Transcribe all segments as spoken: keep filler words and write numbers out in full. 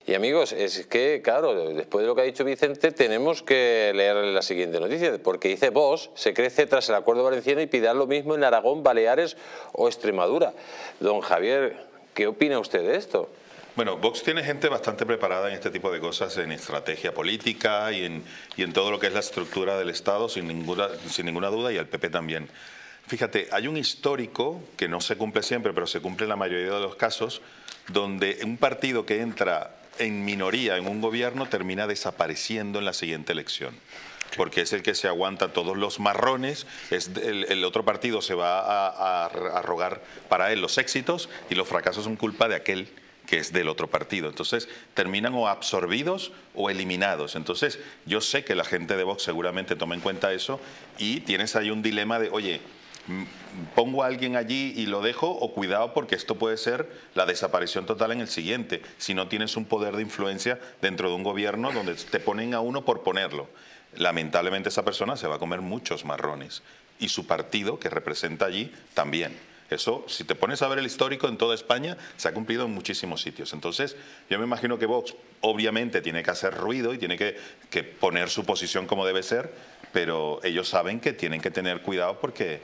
Y amigos, es que, claro, después de lo que ha dicho Vicente, tenemos que leer la siguiente noticia, porque dice Vox se crece tras el acuerdo valenciano y pide lo mismo en Aragón, Baleares o Extremadura. Don Javier, ¿qué opina usted de esto? Bueno, Vox tiene gente bastante preparada en este tipo de cosas, en estrategia política y en, y en todo lo que es la estructura del Estado, sin ninguna, sin ninguna duda, y el P P también. Fíjate, hay un histórico que no se cumple siempre, pero se cumple en la mayoría de los casos, donde un partido que entra en minoría en un gobierno termina desapareciendo en la siguiente elección. Porque es el que se aguanta todos los marrones, es el, el otro partido se va a, a, a rogar para él los éxitos y los fracasos son culpa de aquel que es del otro partido. Entonces terminan o absorbidos o eliminados. Entonces yo sé que la gente de Vox seguramente toma en cuenta eso y tienes ahí un dilema de, oye, pongo a alguien allí y lo dejo, o cuidado porque esto puede ser la desaparición total en el siguiente, si no tienes un poder de influencia dentro de un gobierno donde te ponen a uno por ponerlo. Lamentablemente esa persona se va a comer muchos marrones y su partido que representa allí también. Eso, si te pones a ver el histórico en toda España, se ha cumplido en muchísimos sitios. Entonces, yo me imagino que Vox obviamente tiene que hacer ruido y tiene que, que poner su posición como debe ser, pero ellos saben que tienen que tener cuidado porque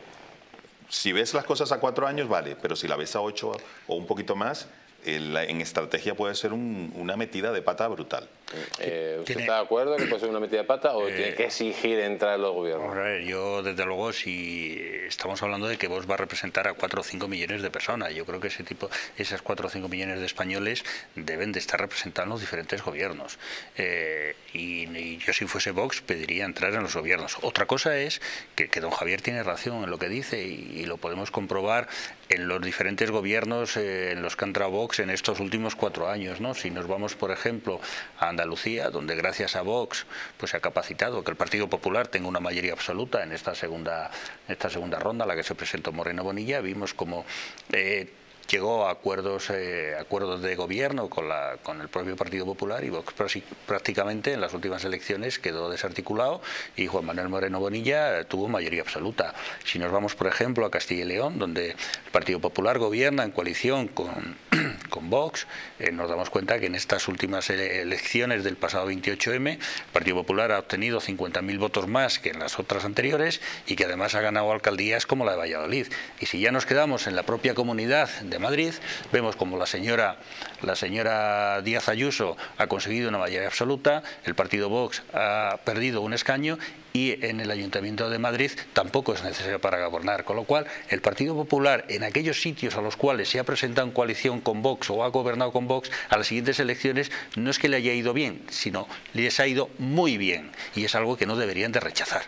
si ves las cosas a cuatro años, vale, pero si la ves a ocho o un poquito más, en, la, en estrategia puede ser un, una metida de pata brutal. Eh, ¿Usted ¿Tiene, está de acuerdo que puede ser una metida de pata o eh, tiene que exigir entrar en los gobiernos? A ver, yo desde luego, si estamos hablando de que Vox va a representar a cuatro o cinco millones de personas, yo creo que ese tipo, esas cuatro o cinco millones de españoles deben de estar representados en los diferentes gobiernos. Eh, y, y yo si fuese Vox pediría entrar en los gobiernos. Otra cosa es que, que don Javier tiene razón en lo que dice y, y lo podemos comprobar en los diferentes gobiernos eh, en los que ha entrado Vox en estos últimos cuatro años, ¿no? Si nos vamos, por ejemplo, a Andalucía, donde gracias a Vox pues se ha capacitado que el Partido Popular tenga una mayoría absoluta en esta segunda, esta segunda ronda a la que se presentó Moreno Bonilla, vimos como eh, llegó a acuerdos, eh, acuerdos de gobierno con, la, con el propio Partido Popular y Vox prácticamente en las últimas elecciones quedó desarticulado y Juan Manuel Moreno Bonilla tuvo mayoría absoluta. Si nos vamos, por ejemplo, a Castilla y León, donde el Partido Popular gobierna en coalición con, con Vox, eh, nos damos cuenta que en estas últimas elecciones del pasado veintiocho eme, el Partido Popular ha obtenido cincuenta mil votos más que en las otras anteriores y que además ha ganado alcaldías como la de Valladolid. Y si ya nos quedamos en la propia comunidad de Madrid, vemos como la señora, la señora Díaz Ayuso ha conseguido una mayoría absoluta, el partido Vox ha perdido un escaño y en el Ayuntamiento de Madrid tampoco es necesario para gobernar, con lo cual el Partido Popular en aquellos sitios a los cuales se ha presentado en coalición con Vox o ha gobernado con Vox, a las siguientes elecciones no es que le haya ido bien, sino les ha ido muy bien y es algo que no deberían de rechazar.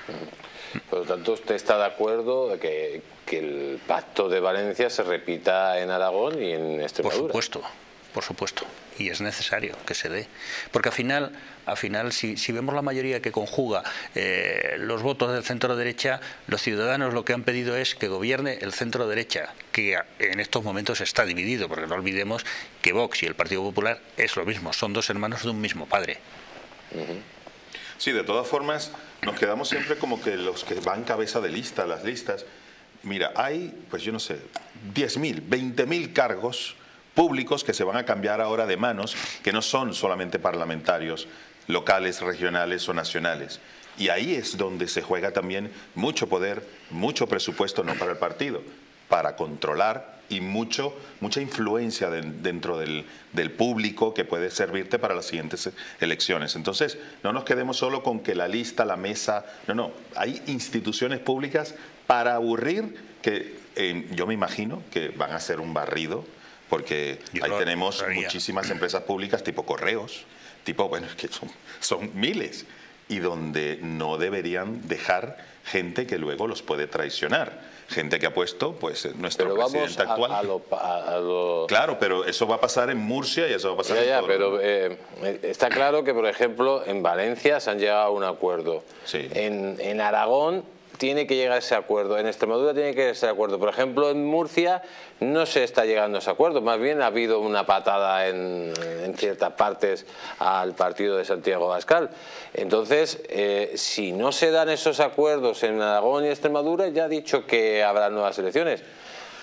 Por lo tanto, ¿usted está de acuerdo de que, que el pacto de Valencia se repita en Aragón y en Extremadura? Por supuesto, por supuesto. Y es necesario que se dé. Porque al final, al final si, si vemos la mayoría que conjuga eh, los votos del centro-derecha, los ciudadanos lo que han pedido es que gobierne el centro-derecha, que en estos momentos está dividido, porque no olvidemos que Vox y el Partido Popular es lo mismo, son dos hermanos de un mismo padre. Uh-huh. Sí, de todas formas, nos quedamos siempre como que los que van cabeza de lista, las listas. Mira, hay, pues yo no sé, diez mil, veinte mil cargos públicos que se van a cambiar ahora de manos, que no son solamente parlamentarios, locales, regionales o nacionales. Y ahí es donde se juega también mucho poder, mucho presupuesto, no para el partido, para controlar y mucho, mucha influencia de, dentro del, del público que puede servirte para las siguientes elecciones. Entonces, no nos quedemos solo con que la lista, la mesa, no, no, hay instituciones públicas para aburrir que eh, yo me imagino que van a ser un barrido, porque yo ahí tenemos sabía. muchísimas empresas públicas tipo correos, tipo, bueno, es que son, son miles, y donde no deberían dejar gente que luego los puede traicionar. Gente que ha puesto, pues, nuestro pero presidente vamos a, actual. A lo, a, a lo... Claro, pero eso va a pasar en Murcia y eso va a pasar ya, en ya, todo. Pero eh, está claro que, por ejemplo, en Valencia se han llegado a un acuerdo. Sí. En, en Aragón tiene que llegar ese acuerdo, en Extremadura tiene que llegar ese acuerdo. Por ejemplo, en Murcia no se está llegando a ese acuerdo, más bien ha habido una patada en, en ciertas partes al partido de Santiago Abascal. Entonces, eh, si no se dan esos acuerdos en Aragón y Extremadura, ya ha dicho que habrá nuevas elecciones.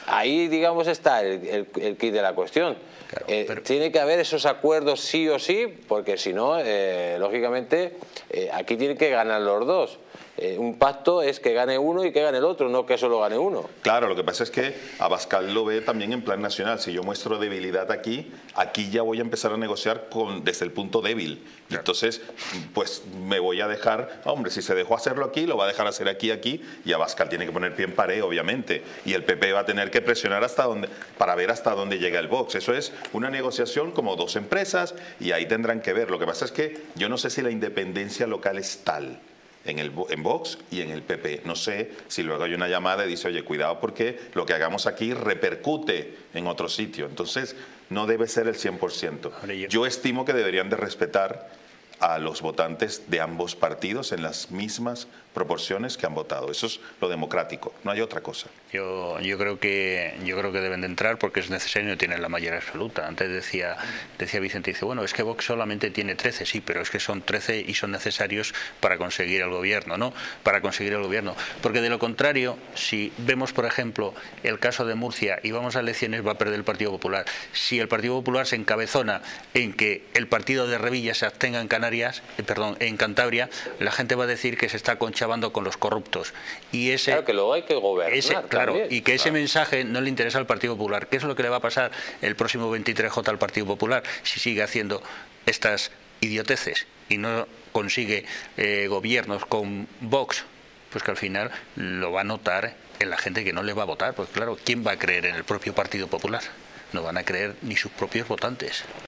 Ahí, digamos, está el, el, el kit de la cuestión. Claro, eh, pero... Tiene que haber esos acuerdos sí o sí, porque si no, eh, lógicamente, eh, aquí tienen que ganar los dos. Eh, un pacto es que gane uno y que gane el otro, no que solo gane uno. Claro, lo que pasa es que Abascal lo ve también en plan nacional. Si yo muestro debilidad aquí, aquí ya voy a empezar a negociar con, desde el punto débil. Claro. Entonces, pues me voy a dejar, hombre, si se dejó hacerlo aquí, lo va a dejar hacer aquí, aquí, y Abascal tiene que poner pie en pared, obviamente. Y el P P va a tener que presionar hasta donde, para ver hasta dónde llega el Vox. Eso es una negociación como dos empresas, y ahí tendrán que ver. Lo que pasa es que yo no sé si la independencia local es tal en, el, en Vox y en el P P. No sé si luego hay una llamada y dice, oye, cuidado porque lo que hagamos aquí repercute en otro sitio. Entonces, no debe ser el cien por ciento. Yo estimo que deberían de respetar a los votantes de ambos partidos en las mismas proporciones que han votado. Eso es lo democrático, no hay otra cosa. Yo, yo creo que yo creo que deben de entrar porque es necesario y no tienen la mayoría absoluta. Antes decía decía Vicente, dice, bueno, es que Vox solamente tiene trece, sí, pero es que son trece y son necesarios para conseguir el gobierno, ¿no? Para conseguir el gobierno. Porque de lo contrario, si vemos, por ejemplo, el caso de Murcia y vamos a elecciones, va a perder el Partido Popular. Si el Partido Popular se encabezona en que el partido de Revilla se abstenga en Canarias, eh, perdón, en Cantabria, la gente va a decir que se está conchavando con los corruptos. Y ese, claro, que luego hay que gobernar. Ese, claro, también. y que ese claro. mensaje no le interesa al Partido Popular. ¿Qué es lo que le va a pasar el próximo veintitrés J al Partido Popular si sigue haciendo estas idioteces y no consigue eh, gobiernos con Vox? Pues que al final lo va a notar en la gente que no le va a votar. Pues claro, ¿quién va a creer en el propio Partido Popular? No van a creer ni sus propios votantes.